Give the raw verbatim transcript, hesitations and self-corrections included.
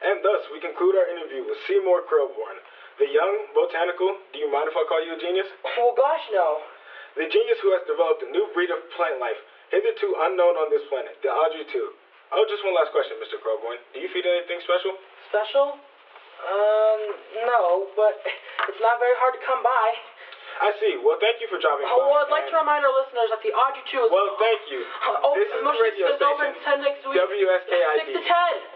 And thus, we conclude our interview with Seymour Krelborn, the young botanical, do you mind if I call you a genius? Well, gosh, no. The genius who has developed a new breed of plant life, hitherto unknown on this planet, the Audrey two. Oh, just one last question, Mister Krelborn. Do you feed anything special? Special? Um, no, but it's not very hard to come by. I see. Well, thank you for dropping oh, by. Well, I'd like to remind our listeners that the Audrey two is... Well, thank you. Uh, oh, this is the radio station, W S K I D. six to ten.